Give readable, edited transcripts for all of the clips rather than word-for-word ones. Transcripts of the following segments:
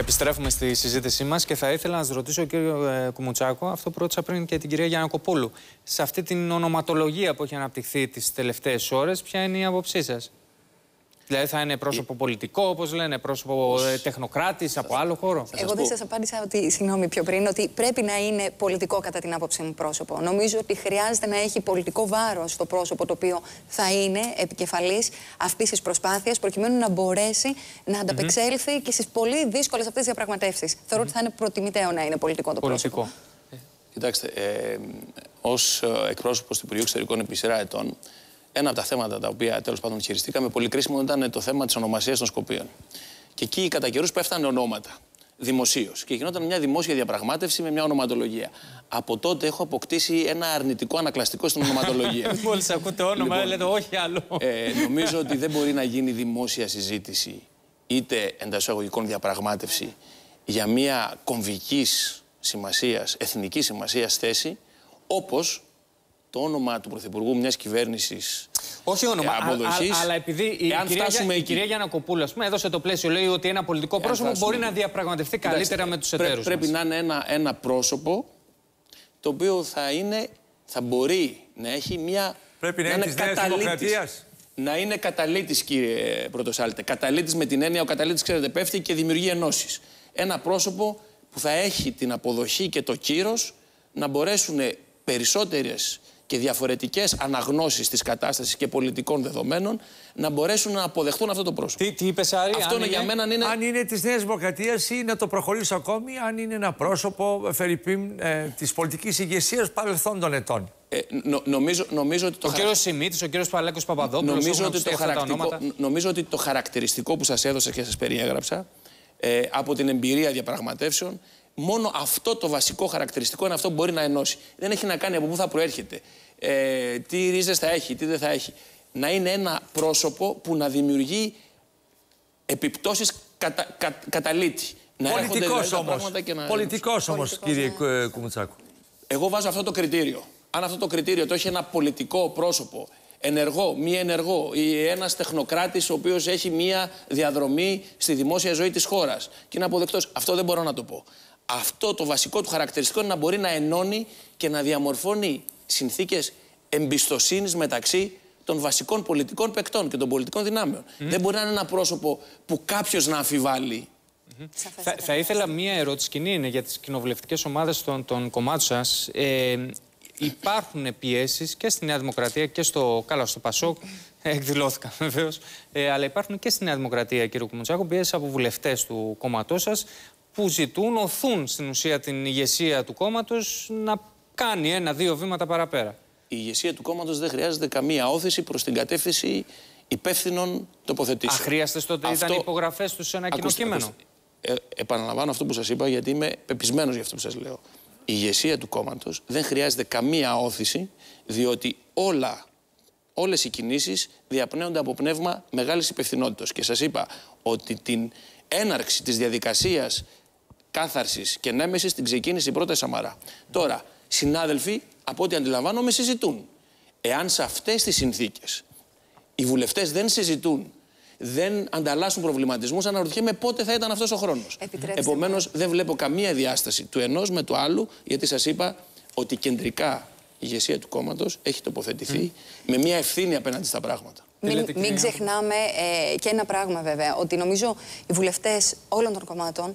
Επιστρέφουμε στη συζήτησή μας και θα ήθελα να σας ρωτήσω, κύριο Κουμουτσάκο, αυτό που ρώτησα πριν και την κυρία Γιαννακοπούλου. Σε αυτή την ονοματολογία που έχει αναπτυχθεί τις τελευταίες ώρες, ποια είναι η άποψή σας? Δηλαδή θα είναι πρόσωπο πολιτικό, όπως λένε, πρόσωπο τεχνοκράτης από άλλο χώρο? Εγώ δεν σας απάντησα ότι, συγγνώμη, πιο πριν, ότι πρέπει να είναι πολιτικό κατά την άποψή μου πρόσωπο. Νομίζω ότι χρειάζεται να έχει πολιτικό βάρος το πρόσωπο το οποίο θα είναι επικεφαλής αυτής της προσπάθειας, προκειμένου να μπορέσει να ανταπεξέλθει και στις πολύ δύσκολες αυτές τις διαπραγματεύσεις. Θεωρώ ότι θα είναι προτιμητέο να είναι πολιτικό το πρόσωπο. Κοιτάξτε, ως εκπρόσωπος του Υπουργείου Εξωτερικών επί σειρά ετών, ένα από τα θέματα τα οποία τέλος πάντων χειριστήκαμε πολύ κρίσιμο ήταν το θέμα της ονομασίας των Σκοπίων. Και εκεί κατά καιρούς πέφτανε ονόματα δημοσίως και γινόταν μια δημόσια διαπραγμάτευση με μια ονοματολογία. Από τότε έχω αποκτήσει ένα αρνητικό ανακλαστικό στην ονοματολογία. Μόλις ακούτε όνομα, λοιπόν, λέτε όχι άλλο. Νομίζω ότι δεν μπορεί να γίνει δημόσια συζήτηση είτε εντός εισαγωγικών διαπραγμάτευση για μια κομβικής σημασίας, εθνικής σημασίας θέση, όπως το όνομα του Πρωθυπουργού μιας κυβέρνησης. Όχι όνομα, αλλά επειδή η κυρία Γιαννακοπούλου, ας πούμε, έδωσε το πλαίσιο, λέει ότι ένα πολιτικό πρόσωπο μπορεί να διαπραγματευτεί καλύτερα με τους εταίρους. Πρέπει να είναι ένα πρόσωπο το οποίο θα μπορεί να έχει μια. Πρέπει να είναι της Νέας Δημοκρατίας. Να είναι καταλύτης, κύριε Πρωτοσάλτε. Καταλύτης με την έννοια, ο καταλύτης, ξέρετε, πέφτει και δημιουργεί ενώσεις. Ένα πρόσωπο που θα έχει την αποδοχή και το κύρος να μπορέσουν περισσότερες και διαφορετικές αναγνώσεις της κατάστασης και πολιτικών δεδομένων να μπορέσουν να αποδεχτούν αυτό το πρόσωπο. Τι είπες, Άρη, αυτό είναι για μένα είναι. Αν είναι της Νέας Δημοκρατίας ή να το προχωρήσω ακόμη, αν είναι ένα πρόσωπο φερειπίν της πολιτικής ηγεσίας παρελθόντων ετών. Νομίζω ότι ο κύριος Σιμίτης, ο κύριος Παλέκος Παπαδόπουλος. Νομίζω ότι το χαρακτηριστικό που σας έδωσα και σας περιέγραψα από την εμπειρία διαπραγματεύσεων, μόνο αυτό το βασικό χαρακτηριστικό είναι αυτό που μπορεί να ενώσει. Δεν έχει να κάνει από πού θα προέρχεται, τι ρίζες θα έχει, τι δεν θα έχει. Να είναι ένα πρόσωπο που να επιπτώσεις καταλήτη. Πολιτικός όμως. Πολιτικός όμως, κύριε Κουμουτσάκο. Εγώ βάζω αυτό το κριτήριο. Αν αυτό το κριτήριο το έχει ένα πολιτικό πρόσωπο, ενεργό, μη ενεργό, ή ένας τεχνοκράτης ο οποίος έχει μία διαδρομή στη δημόσια ζωή της χώρας και είναι αποδεκτός, αυτό δεν μπορώ να το πω. Αυτό το βασικό του χαρακτηριστικό είναι να μπορεί να ενώνει και να διαμορφώνει συνθήκες εμπιστοσύνης μεταξύ των βασικών πολιτικών παικτών και των πολιτικών δυνάμεων. Δεν μπορεί να είναι ένα πρόσωπο που κάποιος να αμφιβάλλει. Θα ήθελα μία ερώτηση, κοινή είναι για τις κοινοβουλευτικές ομάδες των κομμάτων σας. Υπάρχουν πιέσεις και στη Νέα Δημοκρατία και στο Πασόκ, εκδηλώθηκαν βεβαίως, αλλά υπάρχουν και στη Νέα Δημοκρατία, κύριε Κουμουτσάκο, πιέσεις από βουλευτές του κόμματός σας που οθούν στην ουσία την ηγεσία του κόμματος να κάνει ένα-δύο βήματα παραπέρα. Η ηγεσία του κόμματος δεν χρειάζεται καμία όθηση προς την κατεύθυνση υπεύθυνων τοποθετήσεων. Αχρίαστες τότε ήταν οι υπογραφές τους σε ένα κοινό κείμενο. Επαναλαμβάνω αυτό που σας είπα, γιατί είμαι πεπισμένος για αυτό που σας λέω. Η ηγεσία του κόμματος δεν χρειάζεται καμία όθηση, διότι όλες οι κινήσεις διαπνέονται από πνεύμα μεγάλης υπευθυνότητας. Και σας είπα ότι την έναρξη της διαδικασίας κάθαρσης και νέμεσης την ξεκίνησε η πρώτη Σαμαρά. Τώρα, συνάδελφοι, από ό,τι αντιλαμβάνομαι, συζητούν. Εάν σε αυτές τις συνθήκες οι βουλευτές δεν συζητούν, δεν ανταλλάσσουν προβληματισμούς, αναρωτιέμαι πότε θα ήταν αυτός ο χρόνος. Επομένως, δεν βλέπω καμία διάσταση του ενός με του άλλου, γιατί σας είπα ότι κεντρικά η ηγεσία του κόμματος έχει τοποθετηθεί με μια ευθύνη απέναντι στα πράγματα. Μην ξεχνάμε και ένα πράγμα βέβαια, ότι νομίζω οι βουλευτές όλων των κομμάτων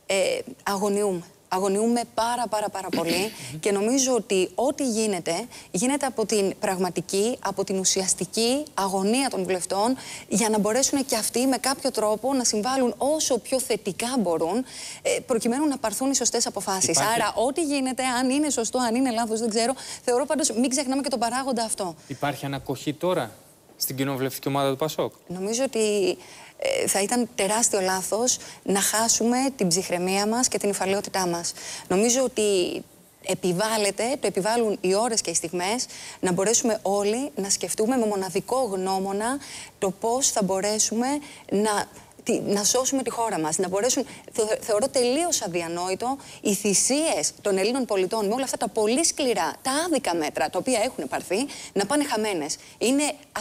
αγωνιούμε πάρα πολύ και νομίζω ότι ό,τι γίνεται από την πραγματική, από την ουσιαστική αγωνία των βουλευτών για να μπορέσουν και αυτοί με κάποιο τρόπο να συμβάλλουν όσο πιο θετικά μπορούν προκειμένου να πάρθουν οι σωστές αποφάσεις. Άρα ό,τι γίνεται, αν είναι σωστό, αν είναι λάθος, δεν ξέρω, θεωρώ πάντως μην ξεχνάμε και τον παράγοντα αυτό. Υπάρχει ανακοχή τώρα στην κοινοβουλευτική ομάδα του Πασόκ? Νομίζω ότι θα ήταν τεράστιο λάθος να χάσουμε την ψυχραιμία μας και την υφαλαιότητά μας. Νομίζω ότι το επιβάλλουν οι ώρες και οι στιγμές να μπορέσουμε όλοι να σκεφτούμε με μοναδικό γνώμονα το πώς θα μπορέσουμε να να σώσουμε τη χώρα μας. Να μπορέσουν, θεωρώ τελείως αδιανόητο οι θυσίες των Ελλήνων πολιτών με όλα αυτά τα πολύ σκληρά, τα άδικα μέτρα τα οποία έχουν πάρθει να πάνε χαμένες. Είναι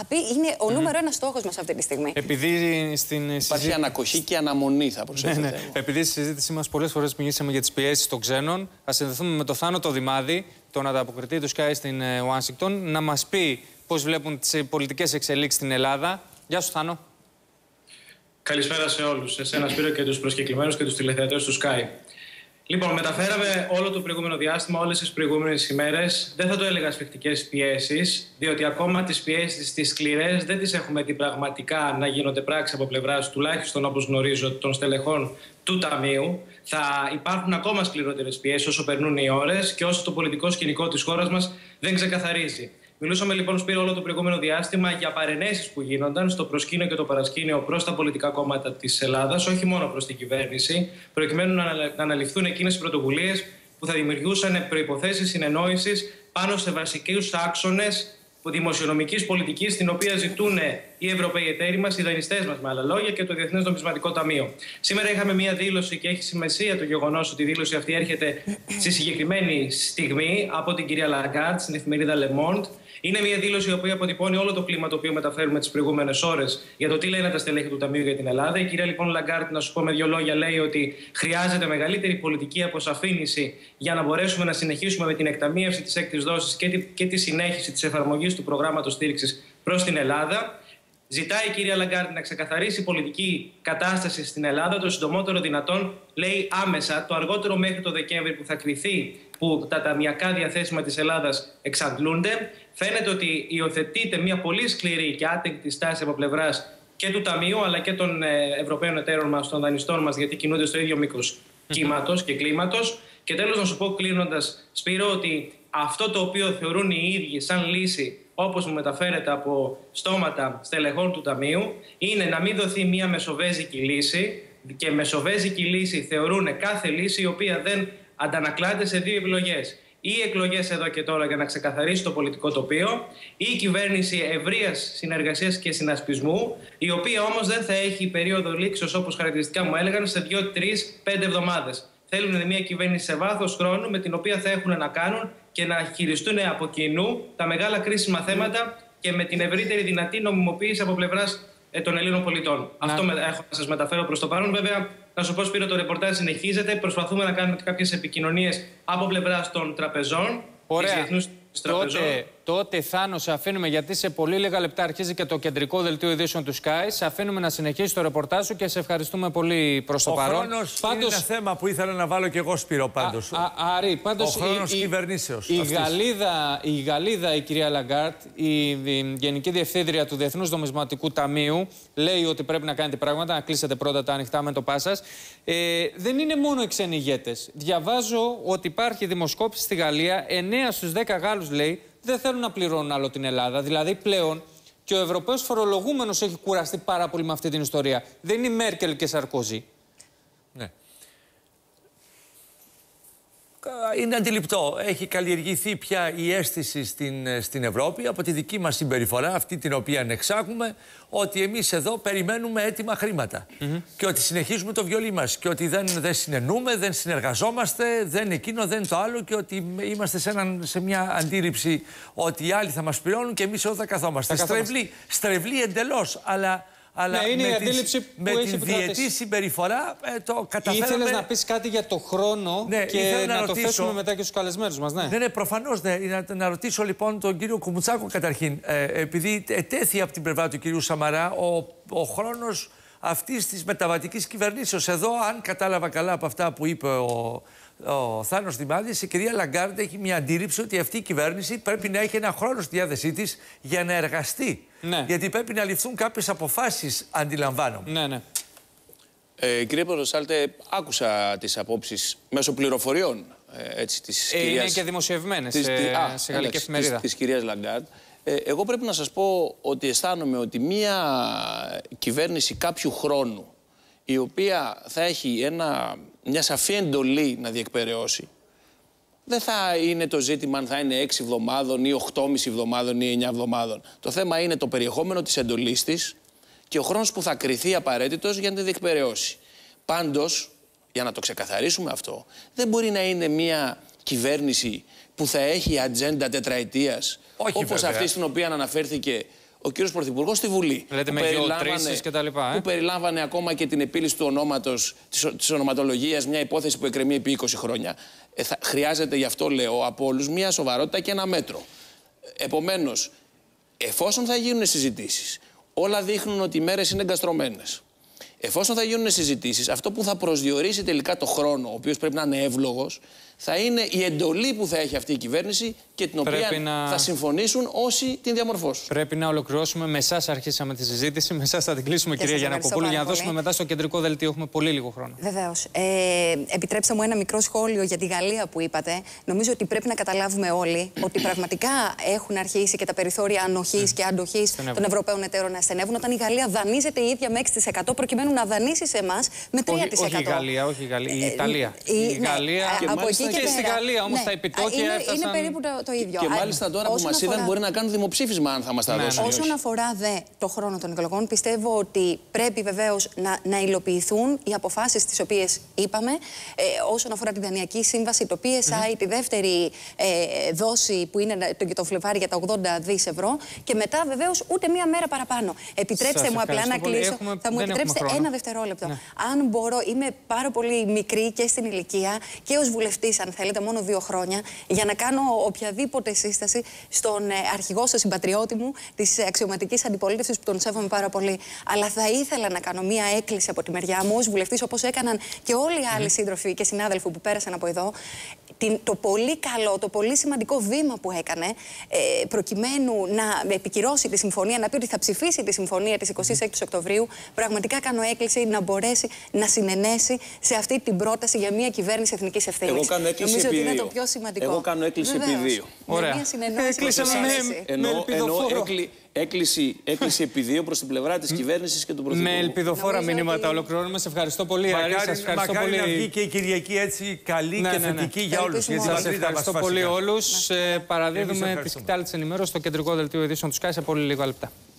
ο νούμερο ένα στόχος μας αυτή τη στιγμή. Επειδή υπάρχει ανακοχή και αναμονή, θα προσέξετε. Ναι. Επειδή στη συζήτησή μας πολλές φορές μιλήσαμε για τις πιέσεις των ξένων, ας συνδεθούμε με τον Θάνο το Δημάδη, τον ανταποκριτή του Sky στην Ουάσιγκτον, να μας πει πώς βλέπουν τις πολιτικές εξελίξεις στην Ελλάδα. Γεια σου, Θάνο. Καλησπέρα σε όλους. Εσένα, Σπύρο, και τους προσκεκλημένους και τους τηλεθεατές του Sky. Λοιπόν, μεταφέραμε όλο το προηγούμενο διάστημα, όλες τις προηγούμενες ημέρες. Δεν θα το έλεγα σφιχτικές πιέσεις, διότι ακόμα τις πιέσεις, τις σκληρές, δεν τις έχουμε δει πραγματικά να γίνονται πράξη από πλευράς, τουλάχιστον όπως γνωρίζω, των στελεχών του Ταμείου. Θα υπάρχουν ακόμα σκληρότερες πιέσεις όσο περνούν οι ώρες και όσο το πολιτικό σκηνικό της χώρας μας δεν ξεκαθαρίζει. Μιλούσαμε λοιπόν, Σπύρο, όλο το προηγούμενο διάστημα για παρενέσεις που γίνονταν στο προσκήνιο και το παρασκήνιο προς τα πολιτικά κόμματα της Ελλάδας, όχι μόνο προς την κυβέρνηση, προκειμένου να αναλυφθούν εκείνες οι πρωτοβουλίες που θα δημιουργούσαν προϋποθέσεις συνεννόησης πάνω σε βασικούς άξονες δημοσιονομικής πολιτικής, την οποία ζητούν οι Ευρωπαίοι εταίροι μας, οι δανειστές μας, με άλλα λόγια, και το Διεθνές Νομισματικό Ταμείο. Σήμερα είχαμε μία δήλωση και έχει σημασία το γεγονός ότι η δήλωση αυτή έρχεται στη συγκεκριμένη στιγμή από την κυρία Λαγκάρντ στην εφημερίδα Le Monde. Είναι μια δήλωση η οποία αποτυπώνει όλο το κλίμα το οποίο μεταφέρουμε τις προηγούμενες ώρες για το τι λένε τα στελέχη του Ταμείου για την Ελλάδα. Η κυρία λοιπόν Λαγκάρντ, να σου πω με δύο λόγια, λέει ότι χρειάζεται μεγαλύτερη πολιτική αποσαφήνιση για να μπορέσουμε να συνεχίσουμε με την εκταμείευση της έκτης δόσης και τη συνέχιση της εφαρμογής του προγράμματος στήριξης προς την Ελλάδα. Ζητάει η κυρία Λαγκάρντ να ξεκαθαρίσει η πολιτική κατάσταση στην Ελλάδα το συντομότερο δυνατόν, λέει άμεσα, το αργότερο μέχρι το Δεκέμβρη που θα κριθεί που τα ταμιακά διαθέσιμα της Ελλάδας εξαντλούνται. Φαίνεται ότι υιοθετείται μια πολύ σκληρή και άτεγκτη στάση από πλευράς και του Ταμείου αλλά και των Ευρωπαίων εταίρων μας, των δανειστών μας, γιατί κινούνται στο ίδιο μήκος κύματος και κλίματος. Και τέλος, να σου πω κλείνοντας, Σπύρο, ότι αυτό το οποίο θεωρούν οι ίδιοι σαν λύση, όπως μου μεταφέρεται από στόματα στελεχών του Ταμείου, είναι να μην δοθεί μια μεσοβέζικη λύση. Και μεσοβέζικη λύση θεωρούν κάθε λύση η οποία δεν αντανακλάται σε δύο επιλογές. Ή εκλογές εδώ και τώρα για να ξεκαθαρίσει το πολιτικό τοπίο, ή η κυβέρνηση ευρείας συνεργασίας και συνασπισμού, η οποία όμως δεν θα έχει περίοδο λήξεως, όπως χαρακτηριστικά μου έλεγαν, σε 2, 3, 5 εβδομάδες. Θέλουν μια κυβέρνηση σε βάθος χρόνου με την οποία θα έχουν να κάνουν και να χειριστούν από κοινού τα μεγάλα κρίσιμα θέματα και με την ευρύτερη δυνατή νομιμοποίηση από πλευράς των Ελλήνων πολιτών. Αυτό έχω να σας μεταφέρω προς το παρόν. Βέβαια, να σου πω, Σπύρο, το ρεπορτάζ συνεχίζεται. Προσπαθούμε να κάνουμε κάποιες επικοινωνίες από πλευράς των τραπεζών. Ωραία. Τότε, Θάνο, σε αφήνουμε, γιατί σε πολύ λίγα λεπτά αρχίζει και το κεντρικό δελτίο ειδήσεων του Sky. Σε αφήνουμε να συνεχίσει το ρεπορτάζ σου και σε ευχαριστούμε πολύ προς το παρόν. Ο χρόνος είναι ένα θέμα που ήθελα να βάλω και εγώ, Σπύρο, πάντως. Ο χρόνος κυβερνήσεως. Η Γαλλίδα, η κυρία Λαγκάρντ, η Γενική Διευθύντρια του Διεθνούς Νομισματικού Ταμείου, λέει ότι πρέπει να κάνετε πράγματα, να κλείσετε πρώτα τα ανοιχτά μέτωπά σας. Δεν είναι μόνο οι ξένοι ηγέτες. Διαβάζω ότι υπάρχει δημοσκόπηση στη Γαλλία, 9 στους 10 Γάλλους, λέει, δεν θέλουν να πληρώνουν άλλο την Ελλάδα. Δηλαδή πλέον και ο Ευρωπαίος φορολογούμενος έχει κουραστεί πάρα πολύ με αυτή την ιστορία. Δεν είναι η Μέρκελ και Σαρκόζη. Ναι. Είναι αντιληπτό. Έχει καλλιεργηθεί πια η αίσθηση στην Ευρώπη από τη δική μας συμπεριφορά, αυτή την οποία εξάγουμε, ότι εμείς εδώ περιμένουμε έτοιμα χρήματα. Και ότι συνεχίζουμε το βιολί μας. Και ότι δεν συνενούμε, δεν συνεργαζόμαστε, δεν εκείνο, δεν το άλλο. Και ότι είμαστε σε μια αντίληψη ότι οι άλλοι θα μας πληρώνουν και εμείς εδώ θα καθόμαστε. Στρεβλή εντελώς, αλλά ναι, είναι η αντίληψη που με έχει την διετή συμπεριφορά το καταφέραμε. Ήθελες να πεις κάτι για το χρόνο, ναι, και να το θέσουμε μετά και στους καλεσμένους μας, ναι. Ναι, προφανώς. Ναι. Να ρωτήσω λοιπόν τον κύριο Κουμουτσάκο καταρχήν. Επειδή ετέθη από την πλευρά του κυρίου Σαμαρά ο χρόνος αυτής της μεταβατικής κυβερνήσεως. Εδώ, αν κατάλαβα καλά από αυτά που είπε ο Θάνος Δημάδης, η κυρία Λαγκάρντ έχει μια αντίληψη ότι αυτή η κυβέρνηση πρέπει να έχει ένα χρόνο στη διάθεσή της για να εργαστεί. Ναι. Γιατί πρέπει να ληφθούν κάποιες αποφάσεις, αντιλαμβάνομαι. Ναι, ναι. Κύριε Πορτοσάλτε, άκουσα τις απόψεις μέσω πληροφοριών της κυρίας... Είναι και δημοσιευμένες σε γαλλική εφημερίδα. Της κυρίας Λαγκάρντ. Εγώ πρέπει να σας πω ότι αισθάνομαι ότι μια κυβέρνηση κάποιου χρόνου, η οποία θα έχει μια σαφή εντολή να διεκπεραιώσει, δεν θα είναι το ζήτημα αν θα είναι 6 εβδομάδων ή 8,5 εβδομάδων ή 9 εβδομάδων. Το θέμα είναι το περιεχόμενο της εντολής της και ο χρόνος που θα κριθεί απαραίτητος για να τη διεκπεραιώσει. Πάντως, για να το ξεκαθαρίσουμε αυτό, δεν μπορεί να είναι μια κυβέρνηση που θα έχει ατζέντα τετραετίας, όπως αυτή στην οποία αναφέρθηκε ο κύριος Πρωθυπουργός στη Βουλή. Λέτε με γεωτρήσεις και τα λοιπά. Που περιλάμβανε ακόμα και την επίλυση του ονόματος, της ονοματολογίας, μια υπόθεση που εκκρεμεί επί 20 χρόνια. Χρειάζεται, γι' αυτό λέω, από όλους μια σοβαρότητα και ένα μέτρο. Επομένως, εφόσον θα γίνουν συζητήσεις, όλα δείχνουν ότι οι μέρες είναι εγκαστρωμένες. Εφόσον θα γίνουν συζητήσεις, αυτό που θα προσδιορίσει τελικά το χρόνο, ο οποίος πρέπει να είναι εύλογος, θα είναι η εντολή που θα έχει αυτή η κυβέρνηση και την οποία θα συμφωνήσουν όσοι την διαμορφώσουν. Πρέπει να ολοκληρώσουμε. Με εσάς αρχίσαμε τη συζήτηση, με εσάς θα την κλείσουμε, κυρία Γιαννακοπούλου, για να δώσουμε μετά στο κεντρικό δελτίο. Έχουμε πολύ λίγο χρόνο. Βεβαίως. Επιτρέψτε μου ένα μικρό σχόλιο για τη Γαλλία που είπατε. Νομίζω ότι πρέπει να καταλάβουμε όλοι ότι πραγματικά έχουν αρχίσει και τα περιθώρια ανοχής και αντοχής των Ευρωπαίων εταίρων να στενεύουν, όταν η Γαλλία δανείζεται η ίδια με 6% προκειμένου να δανείσει σε εμάς με 3%. Όχι η Γαλλία, όχι η Γαλλία. Η Ιταλία. Η Γαλλία. Και στη Γαλλία όμως τα επιτόκια έφτασαν. Είναι περίπου το ίδιο. Και μάλιστα τώρα που μας είδαν μπορεί να κάνουν δημοψήφισμα αν θα μας τα δώσουν. Όσον αφορά δε το χρόνο των εκλογών, πιστεύω ότι πρέπει βεβαίως να υλοποιηθούν οι αποφάσεις τις οποίες είπαμε. Όσον αφορά τη Δανειακή Σύμβαση, το PSI, τη δεύτερη δόση που είναι το Φλεβάρι για τα 80 δις ευρώ. Και μετά βεβαίως ούτε μία μέρα παραπάνω. Επιτρέψτε μου απλά να κλείσω. Θα μου επιτρέψετε ένα δευτερόλεπτο. Αν μπορώ, είμαι πάρα πολύ μικρή και στην ηλικία και ως βουλευτής, αν θέλετε, μόνο 2 χρόνια, για να κάνω οποιαδήποτε σύσταση στον αρχηγό, στον συμπατριώτη μου της αξιωματικής αντιπολίτευσης, που τον σέβομαι πάρα πολύ. Αλλά θα ήθελα να κάνω μία έκκληση από τη μεριά μου ως βουλευτής, όπως έκαναν και όλοι οι άλλοι σύντροφοι και συνάδελφοι που πέρασαν από εδώ. Το πολύ καλό, το πολύ σημαντικό βήμα που έκανε, προκειμένου να επικυρώσει τη συμφωνία, να πει ότι θα ψηφίσει τη συμφωνία της 26 Οκτωβρίου, πραγματικά κάνω έκκληση να μπορέσει να συνενέσει σε αυτή την πρόταση για μια κυβέρνηση εθνικής ευθύνης. Εγώ κάνω έκκληση επί 2. Είναι το πιο σημαντικό. Εγώ κάνω έκκληση επί 2. Ωραία. Έκκληση επί 2 προς την πλευρά της κυβέρνησης και του Πρωθυπουργού. Με ελπιδοφόρα μηνύματα ολοκληρώνουμε. Σε ευχαριστώ πολύ, Άρη. Σας ευχαριστώ πολύ. Να βγει και η Κυριακή έτσι καλή και θετική για όλους. Σας ευχαριστώ πολύ όλους. Παραδίδουμε τη σκητάλη της ενημέρωσης στο κεντρικό δελτίο ειδήσεων του Sky σε πολύ λίγα λεπτά.